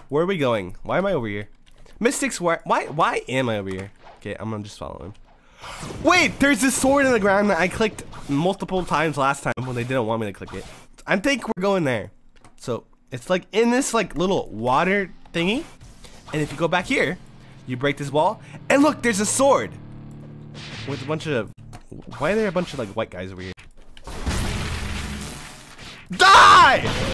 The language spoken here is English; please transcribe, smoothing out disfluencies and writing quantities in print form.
Where are we going? Why am I over here? Mystics, why am I over here? Okay, I'm gonna just follow him. Wait, there's this sword in the ground that I clicked multiple times last time when they didn't want me to click it. I think we're going there. So it's like in this like little water thingy, and if you go back here, you break this wall, and look, there's a sword with a bunch of. Why are there a bunch of like white guys over here? Die!